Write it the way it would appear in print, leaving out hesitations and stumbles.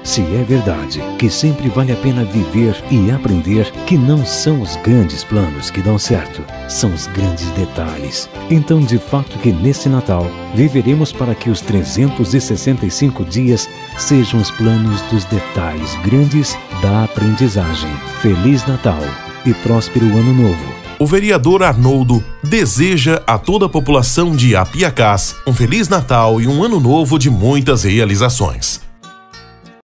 Se é verdade que sempre vale a pena viver e aprender que não são os grandes planos que dão certo, são os grandes detalhes. Então, de fato que nesse Natal, viveremos para que os 365 dias sejam os planos dos detalhes grandes da aprendizagem. Feliz Natal e próspero Ano Novo. O vereador Arnoldo deseja a toda a população de Apiacás um Feliz Natal e um Ano Novo de muitas realizações.